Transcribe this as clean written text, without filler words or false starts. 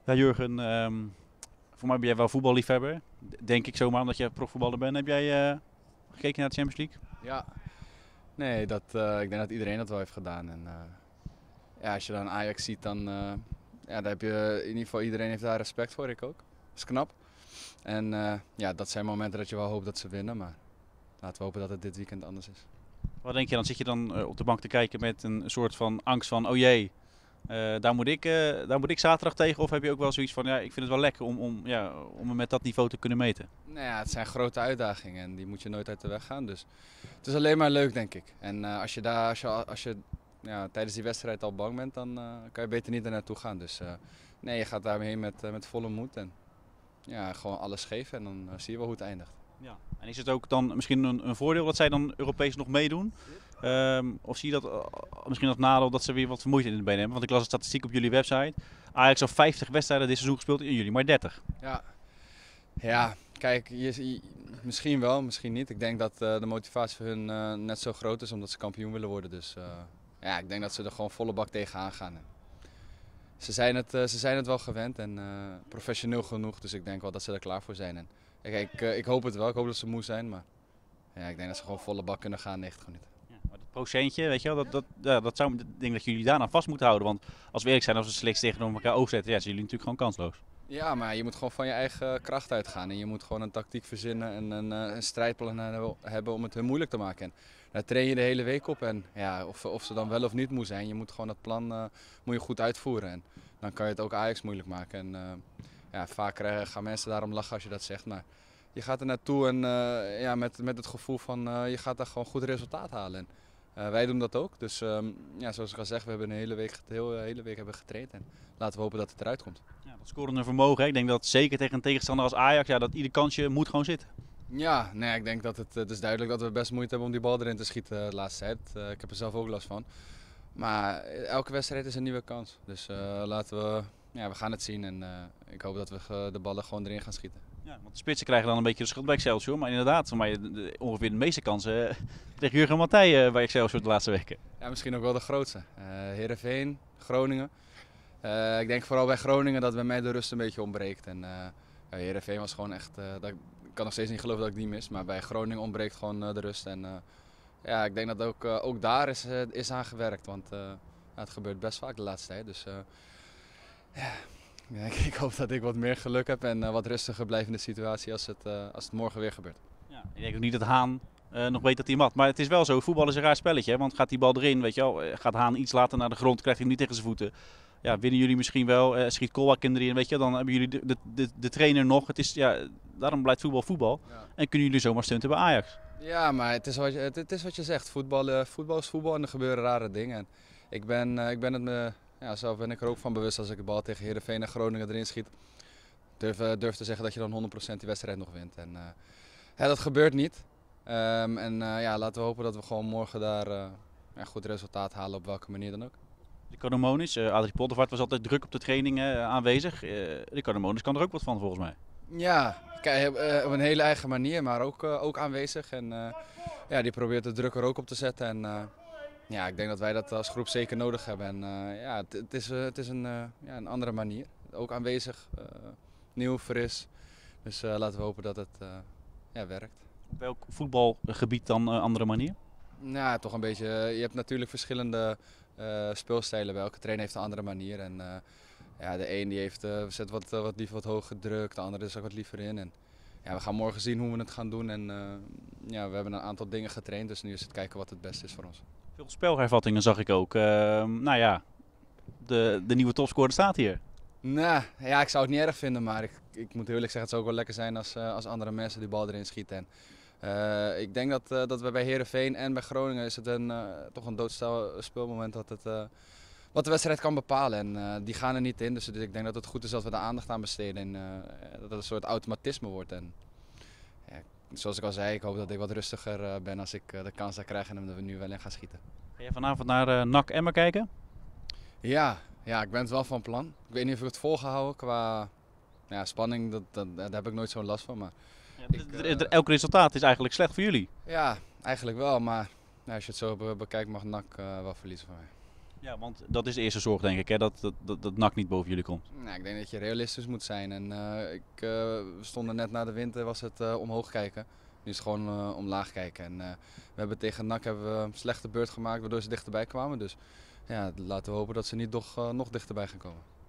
Ja, Jurgen, voor mij ben jij wel voetballiefhebber. Denk ik zomaar, omdat je profvoetballer bent. Heb jij gekeken naar de Champions League? Ja, nee, ik denk dat iedereen dat wel heeft gedaan. En, ja, als je dan Ajax ziet, dan ja, daar heb je in ieder geval iedereen heeft daar respect voor. Ik ook. Dat is knap. En ja, dat zijn momenten dat je wel hoopt dat ze winnen. Maar laten we hopen dat het dit weekend anders is. Wat denk je dan? Zit je dan op de bank te kijken met een soort van angst van, oh jee, daar moet ik zaterdag tegen? Of heb je ook wel zoiets van, ja, ik vind het wel lekker om me met dat niveau te kunnen meten? Nou ja, het zijn grote uitdagingen en die moet je nooit uit de weg gaan. Dus het is alleen maar leuk, denk ik. En als je ja, tijdens die wedstrijd al bang bent, dan kan je beter niet er naartoe gaan. Dus nee, je gaat daarmee met volle moed en ja, gewoon alles geven en dan zie je wel hoe het eindigt. Ja. En is het ook dan misschien een voordeel dat zij dan Europees nog meedoen? Of zie je dat misschien als nadeel dat ze weer wat vermoeidheid in de benen hebben? Want ik las een statistiek op jullie website. Ajax al 50 wedstrijden dit seizoen gespeeld in jullie, maar 30. Ja, ja kijk, misschien wel, misschien niet. Ik denk dat de motivatie voor hun net zo groot is omdat ze kampioen willen worden. Dus ja, ik denk dat ze er gewoon volle bak tegenaan gaan. Ze zijn het wel gewend en professioneel genoeg, dus ik denk wel dat ze er klaar voor zijn. En, ik hoop het wel, ik hoop dat ze moe zijn, maar ja, ik denk dat ze gewoon volle bak kunnen gaan 90 minuten. Ja, maar dat procentje, weet je wel, ik denk dat jullie daarna vast moeten houden. Want als we eerlijk zijn, als we slechts tegenover elkaar overzetten, ja, zijn jullie natuurlijk gewoon kansloos. Ja, maar je moet gewoon van je eigen kracht uitgaan en je moet gewoon een tactiek verzinnen en een strijdplan hebben om het hun moeilijk te maken. En daar train je de hele week op en ja, of ze dan wel of niet moe zijn, je moet gewoon dat plan moet je goed uitvoeren. En dan kan je het ook Ajax moeilijk maken. En ja, vaak gaan mensen daarom lachen als je dat zegt, maar je gaat er naartoe en ja, met het gevoel van je gaat daar gewoon goed resultaat halen. En, wij doen dat ook, dus ja, zoals ik al zeg, we hebben de hele week hebben getraind en laten we hopen dat het eruit komt. Ja, dat scorende vermogen, hè. Ik denk dat zeker tegen een tegenstander als Ajax, ja, dat ieder kansje moet gewoon zitten. Ja, nee, ik denk dat het is duidelijk dat we best moeite hebben om die bal erin te schieten de laatste tijd. Ik heb er zelf ook last van. Maar elke wedstrijd is een nieuwe kans. Dus we gaan het zien en ik hoop dat we de ballen gewoon erin gaan schieten. Ja, want de spitsen krijgen dan een beetje de schuld bij Excelsior. Maar inderdaad, voor mij ongeveer de meeste kansen tegen Jurgen Matthij bij Excelsior de laatste weken. Ja, misschien ook wel de grootste. Heerenveen, Groningen. Ik denk vooral bij Groningen dat bij mij de rust een beetje ontbreekt. En ja, Heerenveen was gewoon echt, ik kan nog steeds niet geloven dat ik die mis. Maar bij Groningen ontbreekt gewoon de rust. En ja, ik denk dat ook daar is aan gewerkt. Want ja, het gebeurt best vaak de laatste tijd. Dus ja, ja, ik hoop dat ik wat meer geluk heb en wat rustiger blijf in de situatie als het morgen weer gebeurt. Ja, ik denk ook niet dat Haan nog weet dat hij mat. Maar het is wel zo, voetbal is een raar spelletje. Hè? Want gaat die bal erin, weet je wel, gaat Haan iets later naar de grond, krijgt hij hem niet tegen zijn voeten. Ja, winnen jullie misschien wel, schiet Kolwakken erin, weet je wel, dan hebben jullie de trainer nog. Het is, ja, daarom blijft voetbal voetbal. Ja. En kunnen jullie zomaar stunten bij Ajax. Ja, maar het is wat je zegt. Voetbal is voetbal en er gebeuren rare dingen. En ik ben het me, ja, zelf ben ik er ook van bewust als ik de bal tegen Heerenveen en Groningen erin schiet. Durf te zeggen dat je dan 100% die wedstrijd nog wint. En ja, dat gebeurt niet. Ja, laten we hopen dat we gewoon morgen daar ja, goed resultaat halen op welke manier dan ook. Ricardo Moniz, Adrie Poldervaart was altijd druk op de training aanwezig. Ricardo Moniz kan er ook wat van volgens mij. Ja, kijk, op een hele eigen manier, maar ook aanwezig. En ja, die probeert de druk er ook op te zetten. En ja, ik denk dat wij dat als groep zeker nodig hebben. En ja, het is ja, een andere manier. Ook aanwezig, nieuw, fris. Dus laten we hopen dat het ja, werkt. Op welk voetbalgebied dan andere manier? Ja, toch een beetje. Je hebt natuurlijk verschillende speelstijlen. Bij elke trainer heeft een andere manier. En ja, de een die zet wat liever wat hoger druk, de andere is ook wat liever in. En ja, we gaan morgen zien hoe we het gaan doen. En ja, we hebben een aantal dingen getraind, dus nu is het kijken wat het beste is voor ons. Veel spelhervattingen zag ik ook. Nou ja, de nieuwe topscorer staat hier. Nou, ja, ik zou het niet erg vinden, maar ik moet eerlijk zeggen, het zou ook wel lekker zijn als andere mensen die bal erin schieten. En, ik denk dat we bij Heerenveen en bij Groningen is het toch een doodstil speelmoment wat de wedstrijd kan bepalen. En die gaan er niet in, dus ik denk dat het goed is dat we de aandacht aan besteden en dat het een soort automatisme wordt. En, ja, zoals ik al zei, ik hoop dat ik wat rustiger ben als ik de kans daar krijg en dat we nu wel in gaan schieten. Ga jij vanavond naar NAC Emmen kijken? Ja, ja, ik ben het wel van plan. Ik weet niet of ik het volgehouden qua ja, spanning, daar heb ik nooit zo'n last van. Maar Elk resultaat is eigenlijk slecht voor jullie. ja, eigenlijk wel, maar als je het zo bekijkt mag NAC wel verliezen van mij. Ja, want dat is de eerste zorg denk ik, hè? Dat NAC niet boven jullie komt. Nou, ik denk dat je realistisch moet zijn. En, we stonden net na de winter, was het omhoog kijken. Nu is het gewoon omlaag kijken. En, we hebben tegen NAC hebben we een slechte beurt gemaakt waardoor ze dichterbij kwamen. Dus ja, laten we hopen dat ze niet nog dichterbij gaan komen.